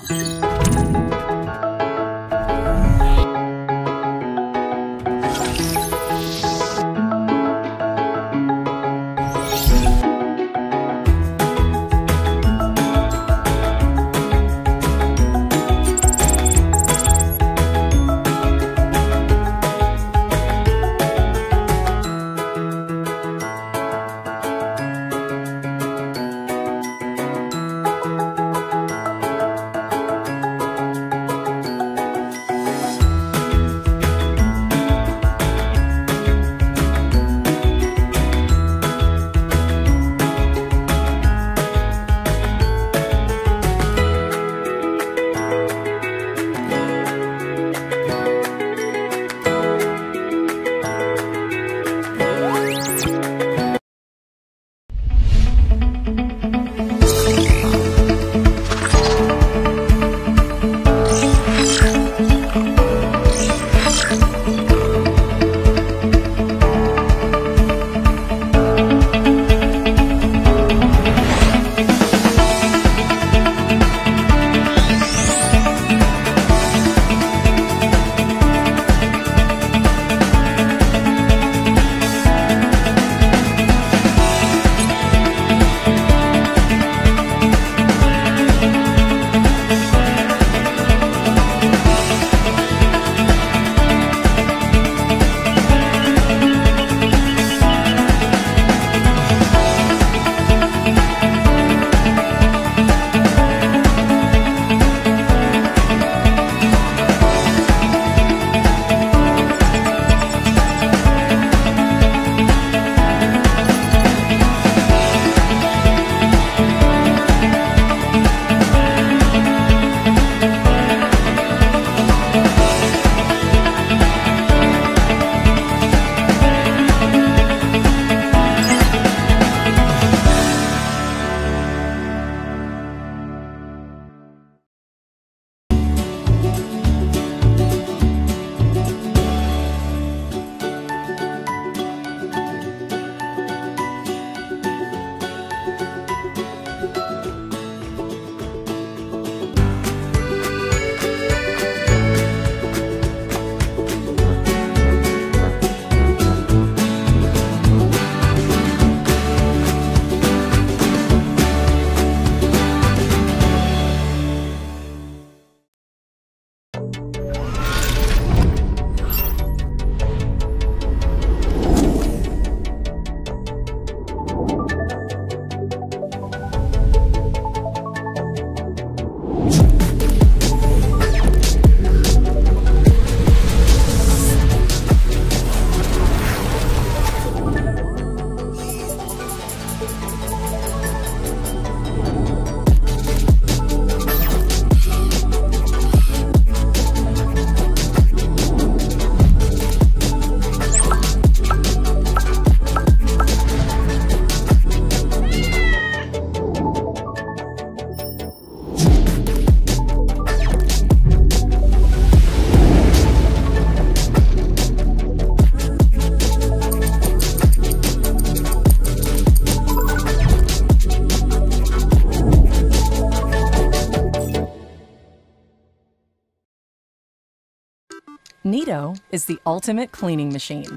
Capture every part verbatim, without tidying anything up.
Neato is the ultimate cleaning machine.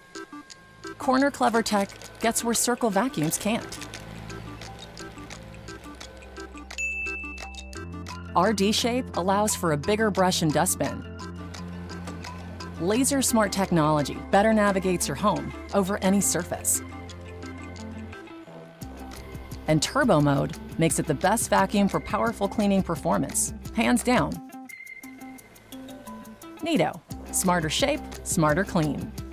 Corner Clever Tech gets where Circle vacuums can't. R D Shape allows for a bigger brush and dustbin. Laser Smart technology better navigates your home over any surface. And Turbo Mode makes it the best vacuum for powerful cleaning performance, hands down. Neato, smarter shape, smarter clean.